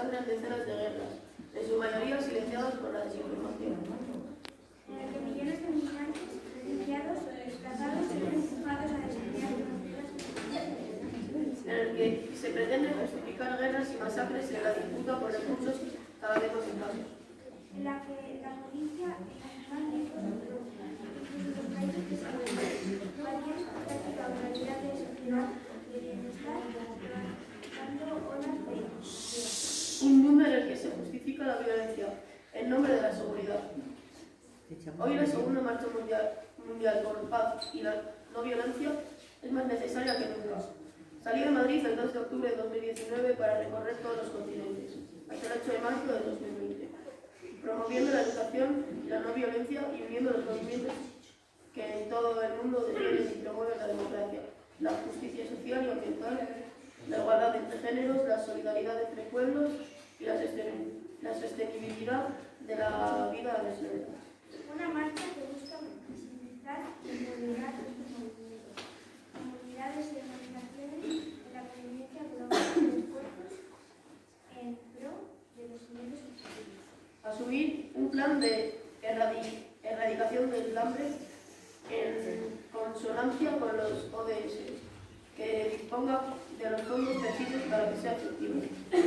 desarrollan decenas de guerras, en su mayoría silenciadas por la desinformación. En el que millones de migrantes, refugiados o desplazados se ven empujados a desafiar fronteras. En el que se pretende justificar guerras y masacres en la disputa por recursos cada vez más escasos. En la que la policía nacional incluso los países desarrollados cualquier práctica o realidad de sociedad de bienestar provocando olas de violencia. Un mundo en el que se justifica la violencia en nombre de la seguridad. Hoy la segunda marcha mundial por paz y la no violencia es más necesaria que nunca. Salí de Madrid el 2 de octubre de 2019 para recorrer todos los continentes, hasta el 8 de marzo de 2020, promoviendo la educación y la no violencia y uniendo los movimientos que en todo el mundo defienden y promueven la democracia, la justicia social y ambiental, la igualdad entre géneros, la solidaridad entre pueblos y la sostenibilidad de la vida de la sociedad. Una marcha que busca visibilizar y empoderar estos movimientos, comunidades y organizaciones en la convivencia global de esfuerzos en pro de los siguientes objetivos. Asumir un plan de erradicación del hambre en consonancia con los ODS, que disponga de los fondos precisos para que sea efectivo.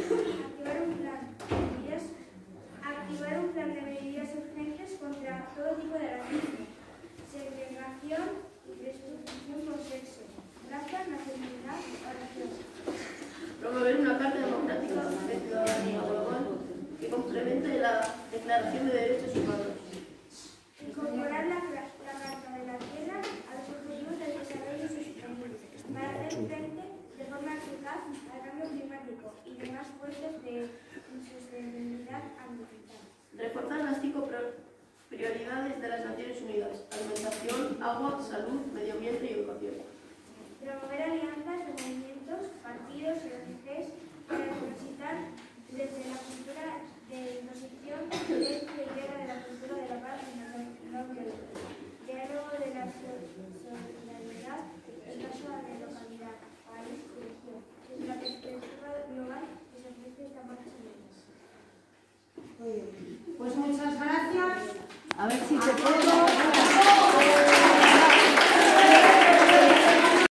Activar un plan de medidas urgentes contra todo tipo de racismo, segregación y discriminación por sexo, raza, nacionalidad o región. Promover una Carta Democrática de Ciudadanía Global que complemente la Declaración de Derechos Humanos. Incorporar la Carta de la Tierra a los objetivos del desarrollo sostenible para hacer frente de forma eficaz al cambio climático y demás fuentes de insostenibilidad ambiental. Reforzar las 5 prioridades de las Naciones Unidas: alimentación, agua, salud, medio ambiente y educación. Promover alianzas de movimientos, partidos y